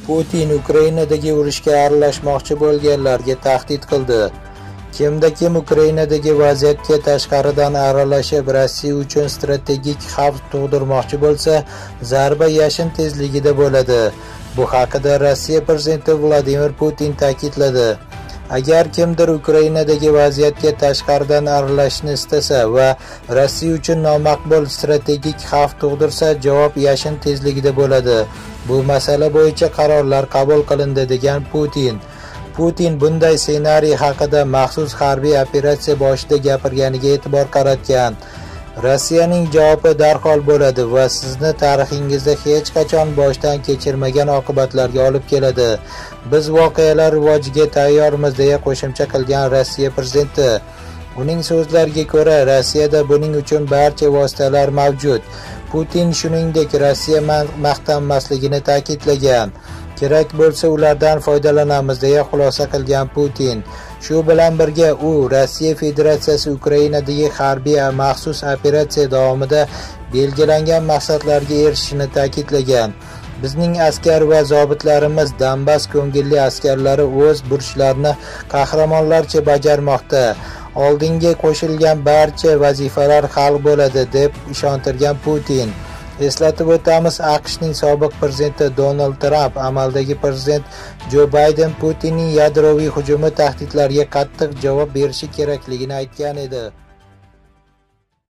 Putin Ukrainadagi urushga aralashmoqchi bo'lganlarga tahdid qildi. Kimda-kim Ukrainadagi vaziyatga tashqaridan aralashib, Rossiya uchun strategik xavf tug'dirmoqchi bo'lsa, zarba yashin tezligida bo'ladi. Bu haqida Rossiya prezidenti Vladimir Putin ta'kidladi. Agar kimdir Ukrainadagi vaziyatga tashqaridan aralashishni istasa va Rossiya uchun nomaqbul strategik xavf tug'dirsa, javob yashin tezligida bo'ladi. Bu masala bo'yicha qarorlar qabul qilindi, degan Putin. Putin bunday ssenariy haqida maxsus harbiy operatsiya boshida gapirganiga e'tibor qaratgan. Rossiyaning javobi darhol bo'ladi va sizni tarixingizda hech qachon boshdan kechirmagan oqibatlarga olib keladi. Biz voqealar rivojiga tayyormiz, deya qo'shimcha qilgan Rossiya prezidenti. Uning so'zlariga ko'ra, Rossiyada buning uchun barcha vositalar mavjud. Putin shuningdek Rossiya maqtanmasligini ta'kidlagan. Kerak bo'lsa ulardan foydalanamiz, deya xulosa qilgan Putin. Shu bilan birga u Rossiya Federatsiyasi Ukrainadagi harbiy maxsus operatsiya davomida belgilangan maqsadlarga erishishini ta'kidlagan. Bizning askar va zobitlarimiz Donbass ko'ngilli askarlari o'z burchlarini qahramonlarcha bajarmoqda. Oldinga qo'shilgan barcha vazifalar hal bo'ladi, deb ishontirgan Putin. Eslatib o'tamiz, AQShning sobiq prezidenti Donald Tramp amaldagi prezident Jo Bayden Putinning yadroviy hujumi tahdidlariga qattiq javob berishi kerakligini aytgan edi.